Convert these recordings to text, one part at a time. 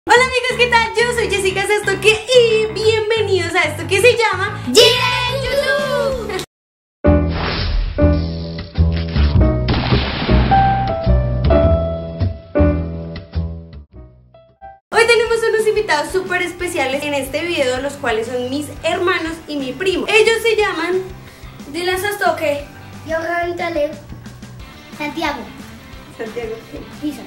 Hola amigos, ¿qué tal? Yo soy Jessica Sestoque y bienvenidos a esto que se llama Gira en YouTube. Hoy tenemos unos invitados súper especiales en este video, los cuales son mis hermanos y mi primo. Ellos se llaman Dylan Sestoque, Johan Taleb, Santiago Pisa.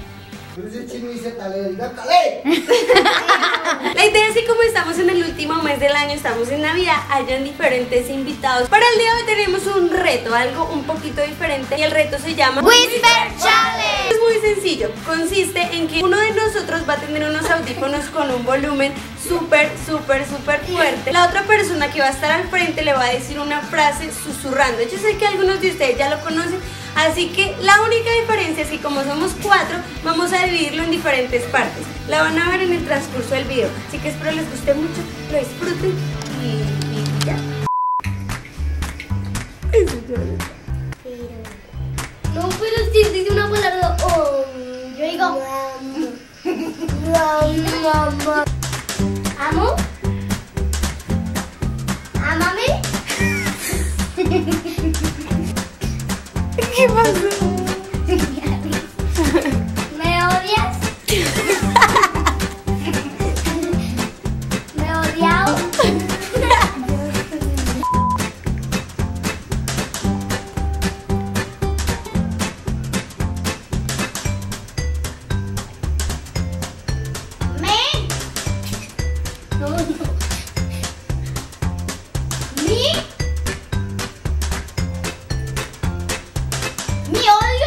La idea es que como estamos en el último mes del año, estamos en Navidad, hayan diferentes invitados. Para el día de hoy tenemos un reto, algo un poquito diferente, y el reto se llama Whisper Challenge. Es muy sencillo, consiste en que uno de nosotros va a tener unos audífonos con un volumen súper fuerte. La otra persona que va a estar al frente le va a decir una frase susurrando. Yo sé que algunos de ustedes ya lo conocen, así que la única diferencia es que como somos 4, vamos a dividirlo en diferentes partes. La van a ver en el transcurso del video, así que espero les guste mucho, lo disfruten y ya. No puedo decir una palabra. Yo digo amo. Ámame. ¿Qué pasó? ¿Me odias? ¿Me odiado? Mi odio.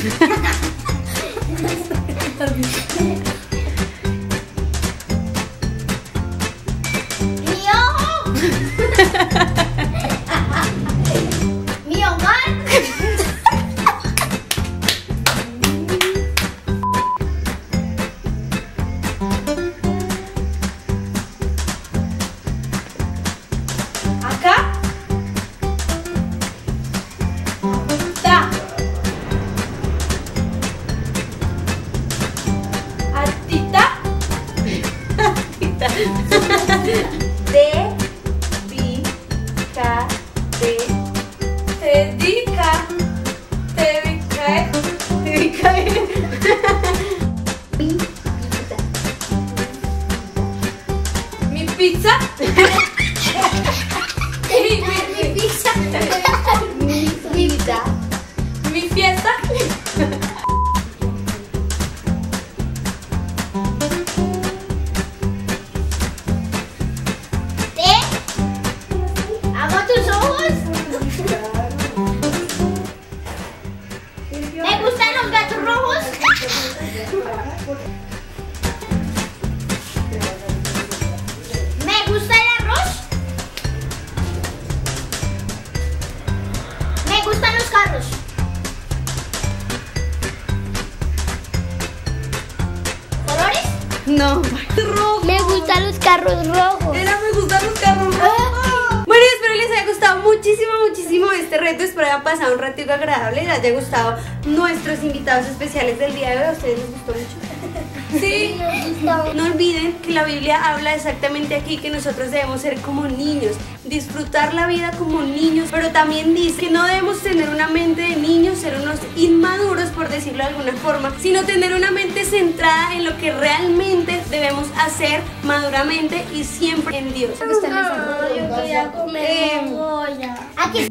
Mi ojo. Mi hogar. acá, ta, atita, mi pizza, Mi pizza. Mi pizza. mi fiesta, Amo tus ojos. Me gustan los gatos rojos. Me gusta el arroz. Me gustan los carros. ¿Colores? No, rojo. Me gustan los carros rojos. Era me gustan los carros rojos. Bueno, espero les haya gustado muchísimo este reto. Espero hayan pasado un ratito agradable y les haya gustado nuestros invitados especiales del día de hoy. ¿A ustedes les gustó mucho? Sí, me gustó. No olviden que la Biblia habla exactamente aquí que nosotros debemos ser como niños, disfrutar la vida como niños, pero también dice que no debemos tener una mente de niños, ser unos inmaduros por decirlo de alguna forma, sino tener una mente centrada en lo que realmente debemos hacer maduramente y siempre en Dios. Yo quería comer cebolla. Aquí.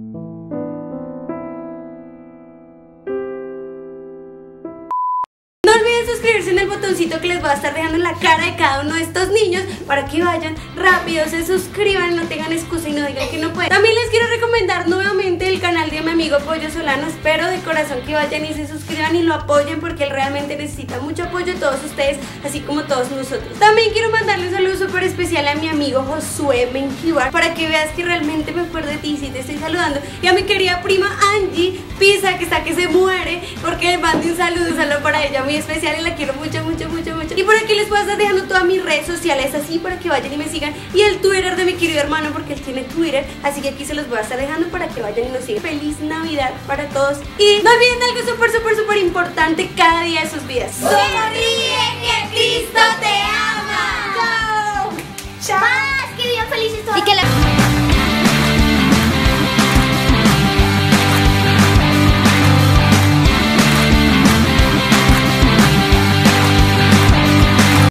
No olviden suscribirse en el botoncito que les voy a estar dejando en la cara de cada uno de estos niños para que vayan rápido, se suscriban, no tengan excusa y no digan que no pueden. También les quiero recomendar nuevamente el canal de mi amigo Pollo Solano. Espero de corazón que vayan y se suscriban y lo apoyen porque él realmente necesita mucho apoyo de todos ustedes, así como todos nosotros. También quiero mandarle un saludo súper especial a mi amigo Josué Menjivar para que veas que realmente me acuerdo de ti, si te estoy saludando. Y a mi querida prima Angie Pisa, que está que se muere, porque le mando un saludo para ella muy especial y la quiero mucho. Y por aquí les voy a estar dejando todas mis redes sociales así para que vayan y me sigan, y el Twitter de mi querido hermano porque él tiene Twitter, así que aquí se los voy a estar dejando para que vayan y nos sigan. Feliz Navidad para todos y no olviden algo súper importante cada día de sus vidas. Sonríe que Cristo te ama.